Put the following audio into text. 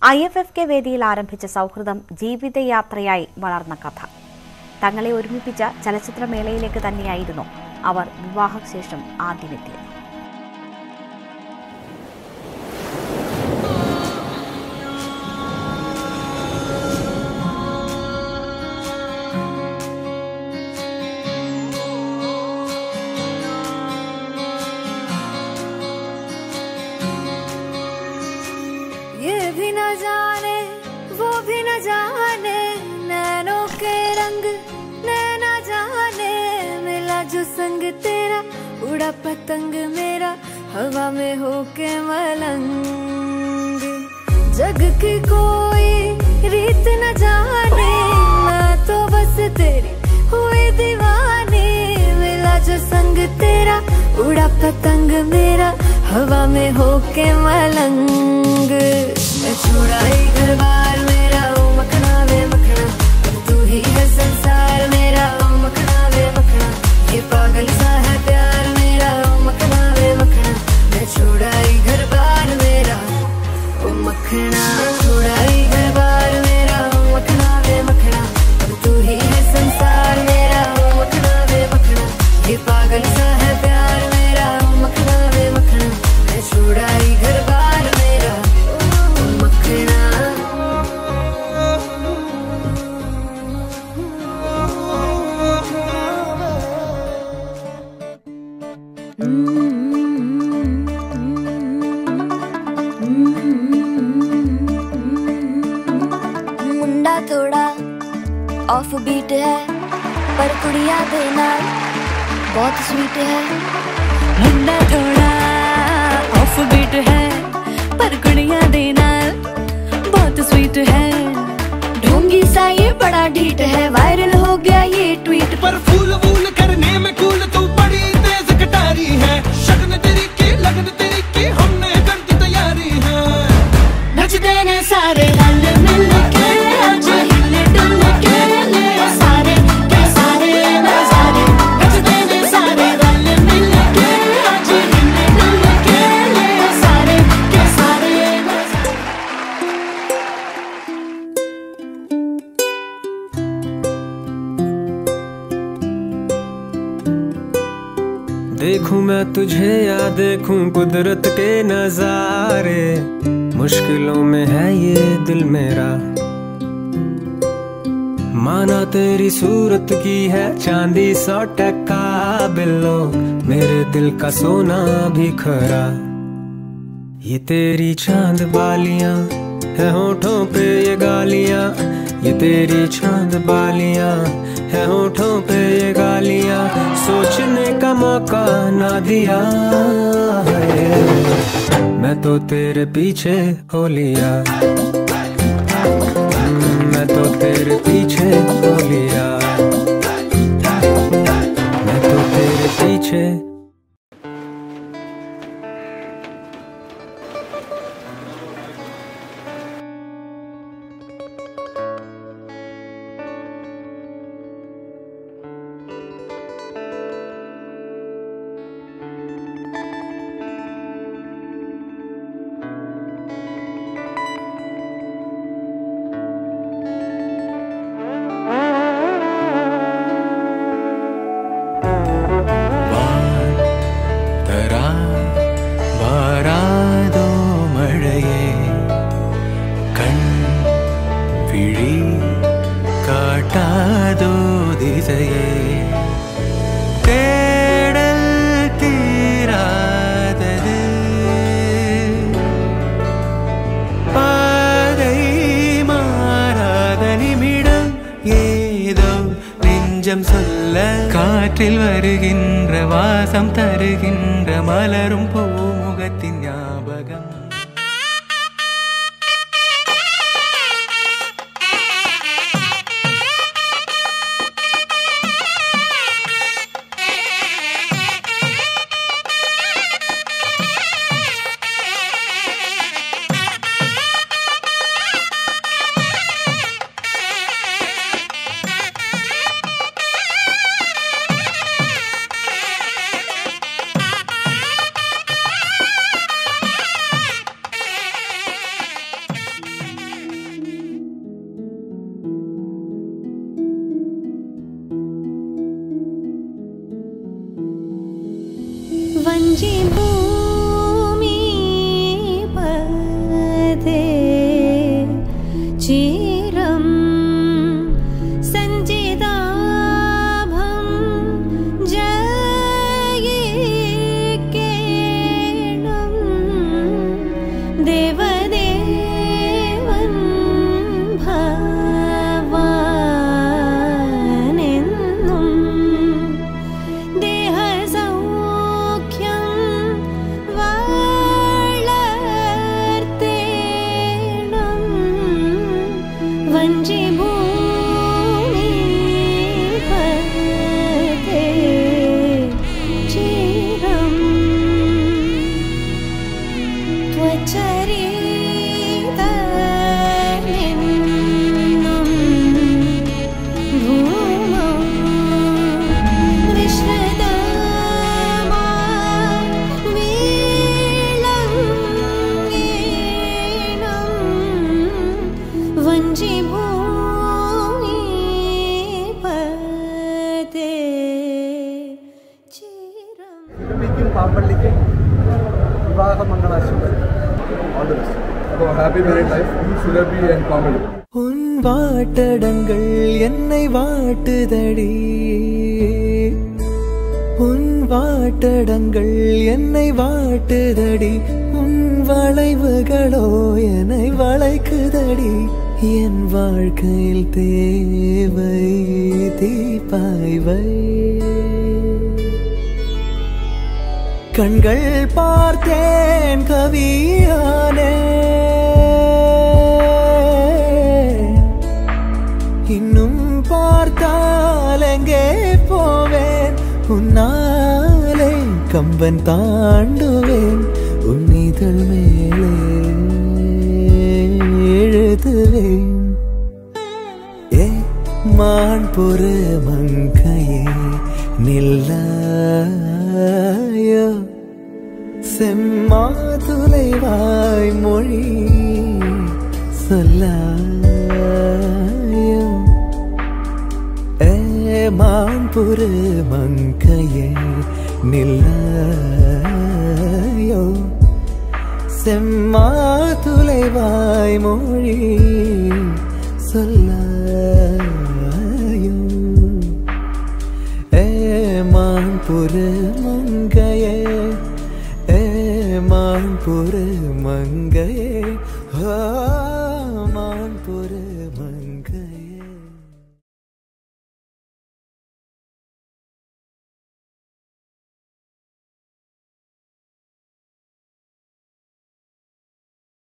IFFK വേദിയിൽ ആരംഭിച്ച സൗഹൃദം ജീവിതയാത്രയായി വളർന്ന കഥ. തങ്ങളെ ഒരുമിപ്പിച്ച ചലച്ചിത്രമേളയിലേക്ക് തന്നെയായിരുന്നു അവർ വിവാഹശേഷം ആദ്യമെത്തിയത്. ये भी न जाने वो भी न जाने, नैनों के रंग नैना जाने, मिला जो संग तेरा उड़ा पतंग मेरा हवा में होके मलंग। जग की कोई रीत न जाने, मैं तो बस तेरी हुई दीवानी, मिला जो संग तेरा उड़ा पतंग मेरा हवा में होके मलंग। मैं छुड़ाई घर बार मेरा ओ मखना वे मखना, अब तू ही है संसार मेरा ओ मखना वे मखना, ये पागल सा है प्यार मेरा ओ मखना वे मखना। मैं छुड़ाई घर बार मेरा ओ मखना, छुड़ाई घर बार मेरा ओ मखना वे मखना, अब तू ही है संसार मेरा ओ मखना वे मखना, ये पागल सा है प्यार मेरा ओ मखना वे मखना। मैं छुड़ाई घर बार मेरा ओ मखना। मुंडा थोड़ा ऑफ बीट है पर कुड़िया दे नाल बहुत स्वीट है। मुंडा थोड़ा ऑफ बीट है पर कुड़िया दे नाल बहुत स्वीट है। ढोंगी सा ये बड़ा ढीठ है, वायरल हो गया ये ट्वीट पर फूल वूल करने में कूल तू बड़ी तेज कटारी है। शगन तेरी की लगन तेरी की हमने कर दी तैयारी है। नचते ने सारे रल मिल के आज हिल डुल के ले सारे के सारे नजारे। नचते ने सारे रल मिल के आज हिल डुल के ले सारे के सारे नजारे। देखूं मैं तुझे या देखूं कुदरत के नजारे, मुश्किलों में है ये दिल मेरा। माना तेरी सूरत की है चांदी 100% बिल्लो, मेरे दिल का सोना भी खरा। ये तेरी चांद बालियां है होठों पे ये गालियां, ये तेरी चांद बालियां है होठों पे ये गालियां, सोचने का मौका ना दिया है। मैं तो तेरे पीछे हो लिया, मैं तो तेरे पीछे हो लिया, मैं तो तेरे पीछे। காற்றில் வருகின்ற வாசம் தருகின்ற மலரும் பூமுகத்தின் ஞாபகம். चिरं सञ्चिताभं जयिकेणं देवदेवन् भवानेन्नुं देहसौख्यं वाळर्तेणं वञ्जिभूमिपते चिरं त्वचरितनिन्नुं भूमौ विश्रदामा वीळङ्गेणं वञ्जिभूमिपते चिरं സുരഭിക്കും പാമ്പള്ളിക്കും വിവാഹ മംഗളാശംസകൾ. All the best. അപ്പോൾ happy married life Surabhi and Pampalli. உன் வாட்டடங்கள் என்னை வாட்டுதடி உன் வாட்டடங்கள் என்னை வாட்டுதடி உன் வளைவுகளோ என்னை வளைக்குதடி என் வாழ்க்கையில் தேவை தீபாய்வை கண்கள் பார்த்தேன் கவியானே இன்னும் பார்த்தால் எங்கே போவேன் உன்னாலே கம்பன் தாண்டுவேன் உன் இதழ் மேலே எழுதுவேன் ஏ மான் பொறு மங்கையே நில்லாயோ செம்மாதுளைவாய் மொழி சொல்லாயோ ஏ மான் பொறு மங்கையே நில்லாயோ செம்மாதுளைவாய் மொழி சொல்லாயோ ஏ மான் பொறு மங்கையே ஏ மான் பொறு மங்கையே